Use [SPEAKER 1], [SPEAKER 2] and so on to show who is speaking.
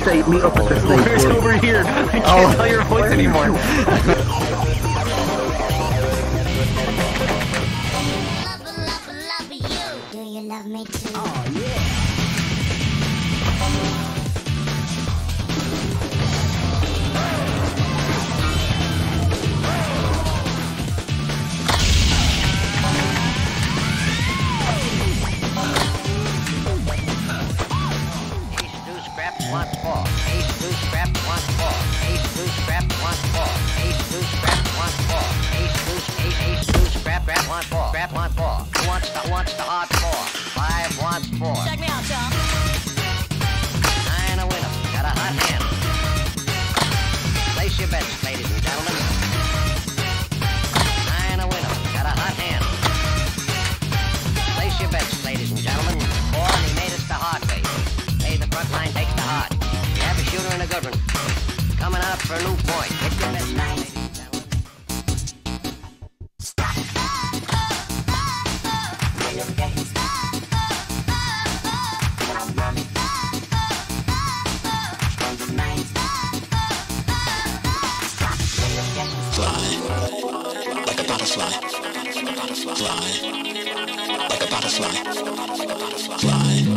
[SPEAKER 1] say meet up at the stage.
[SPEAKER 2] Where's over here? I can't tell your voice anymore.
[SPEAKER 3] Do you love me too?
[SPEAKER 1] Oh, yeah.
[SPEAKER 4] Want four. Ace two scrap want four. Ace two scrap want four. Ace two scrap want four. Ace two scrap want four. Scrap want four. Who wants the hard four? Five wants four.
[SPEAKER 3] Check me out, Tom.
[SPEAKER 4] Nine a winner. Got a hot hand. Place your bets, ladies and gentlemen. Nine a winner. Got a hot hand. Place your bets, ladies and gentlemen. Four, and he made us the hard way. The front line takes the hard. You have a shooter and a good one. Coming out for a new point. Hit your best line, ladies and gentlemen.
[SPEAKER 3] Stop.
[SPEAKER 5] Fly like a butterfly. Fly like a butterfly. Fly.